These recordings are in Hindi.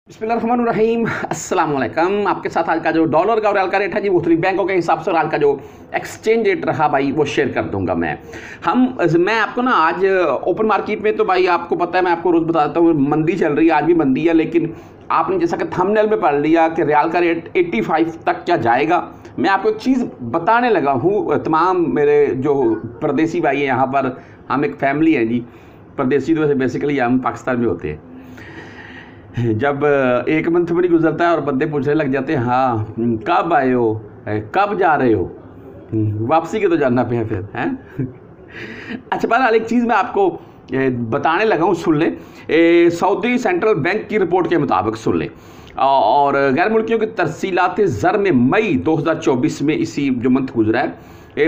बिस्मिल्लाहिर्रहमानिर्रहीम अस्सलाम वालेकुम। आपके साथ आज का जो डॉलर का और रियाल का रेट है जी, मुख्तलिफ बैंकों के हिसाब से और आज का जो एक्सचेंज रेट रहा भाई वो शेयर कर दूंगा मैं आपको ना आज ओपन मार्केट में तो भाई आपको पता है, मैं आपको रोज़ बता देता हूँ मंदी चल रही है, आज भी मंदी है। लेकिन आपने जैसा कि थंबनेल में पढ़ लिया कि रियाल का रेट 85 तक क्या जाएगा। मैं आपको एक चीज़ बताने लगा हूँ, तमाम मेरे जो परदेसी भाई हैं यहाँ पर, हम एक फैमिली हैं जी। परदेसी तो वैसे बेसिकली हम पाकिस्तान में होते हैं। जब एक मंथ भी नहीं गुजरता है और बंदे पूछने लग जाते हैं, हाँ कब आए हो, कब जा रहे हो, वापसी के तो जाना पे है फिर हैं। अच्छा, बहरहाल एक चीज़ मैं आपको बताने लगा हूँ, सुन लें। सऊदी सेंट्रल बैंक की रिपोर्ट के मुताबिक सुन लें। और गैर मुल्कियों की तरसीलात ज़र में मई 2024 में इसी जो मंथ गुजरा है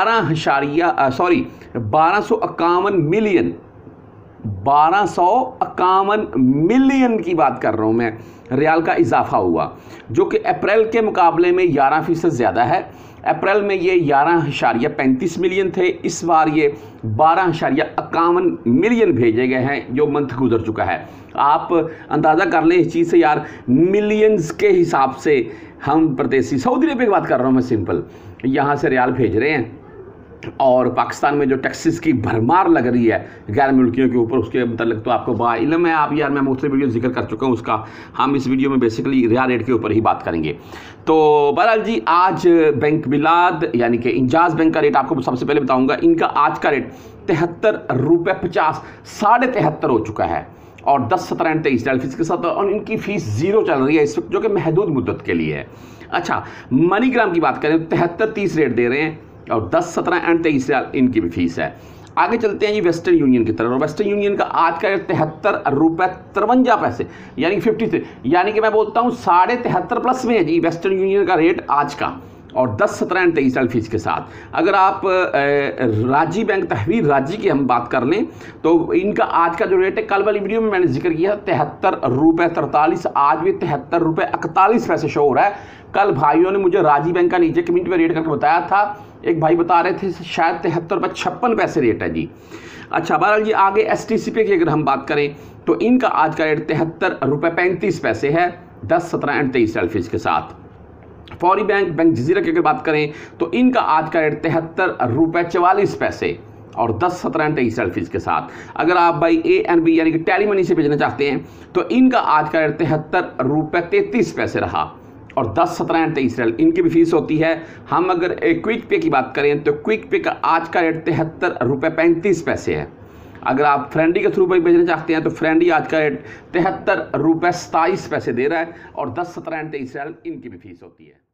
1251 मिलियन की बात कर रहा हूँ मैं, रियाल का इजाफा हुआ, जो कि अप्रैल के मुकाबले में 11% ज़्यादा है। अप्रैल में ये 11.35 मिलियन थे, इस बार ये 12.51 मिलियन भेजे गए हैं जो मंथ गुजर चुका है। आप अंदाज़ा कर लें इस चीज़ से यार, मिलियंस के हिसाब से हम परदेसी, सऊदी अरब की बात कर रहा हूँ मैं, सिंपल यहाँ से रियाल भेज रहे हैं। और पाकिस्तान में जो टैक्सेस की भरमार लग रही है गैर मुल्कियों के ऊपर, उसके मतलब तो आपको बाइल्म है आप यार, मैं मुख्तलिफ वीडियो जिक्र कर चुका हूँ उसका। हम इस वीडियो में बेसिकली रियाल रेट के ऊपर ही बात करेंगे। तो बहरहाल जी, आज बैंक मिलाद यानी कि इंजाज बैंक का रेट आपको सबसे पहले बताऊँगा। इनका आज का रेट 73 रुपये 50, 73.5 हो चुका है और 10, 17 एंड 23 फीस के साथ, और इनकी फ़ीस 0 चल रही है इस वक्त, जो कि महदूद मुद्दत के लिए है। अच्छा, मनीग्राम की बात करें तो 73.30 रेट दे रहे हैं और 10, 17 एंड 23 इनकी भी फीस है। आगे चलते हैं जी वेस्टर्न यूनियन की तरफ। और वेस्टर्न यूनियन का आज का रेट 73 रुपये 53 पैसे, यानी कि 53, यानी कि मैं बोलता हूँ 73.5 प्लस में है जी वेस्टर्न यूनियन का रेट आज का, और 10, 17 एंड 23 फीस के साथ। अगर आप राजी बैंक तहवील राजी की हम बात कर लें तो इनका आज का जो रेट है, कल वाली वीडियो में मैंने जिक्र किया 73 रुपये 43, आज भी 73 रुपये 41 पैसे शो हो रहा है। कल भाइयों ने मुझे राजी बैंक का नीचे कमेंट में रेट करके बताया था, एक भाई बता रहे थे शायद 73 रुपये 56 पैसे रेट है जी। अच्छा, बहरहाल जी आगे STCP की अगर हम बात करें तो इनका आज का रेट 73 रुपये 35 पैसे है, 10, 17 एंड 23 फीस के साथ। फौरी बैंक, बैंक जजीरा की अगर बात करें तो इनका आज का रेट 73 रुपये 44 पैसे और 10, 17 एंड 23 फीस के साथ। अगर आप भाई ANB यानी कि टेली मनी से भेजना चाहते हैं तो इनका आज का रेट 73 रुपये 33 पैसे रहा और 10, 17 एंड 23 इनकी भी फीस होती है। हम अगर क्विक पे की बात करें तो क्विक पे का आज का रेट 73 रुपये 35 पैसे है। अगर आप फ्रेंडी के थ्रू पर भेजना चाहते हैं तो फ्रेंडी आज का रेट 73 रुपये 27 पैसे दे रहा है और 10, 17 एंड 23 इनकी भी फीस होती है।